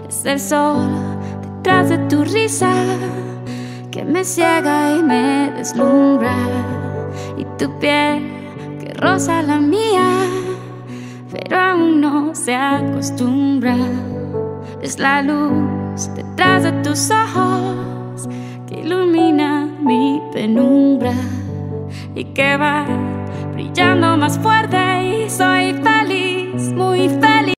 Es el sol detrás de tu risa que me ciega y me deslumbra, y tu piel que roza la mía, pero aún no se acostumbra. Es la luz detrás de tus ojos que ilumina mi penumbra y que va brillando más fuerte, y soy feliz, muy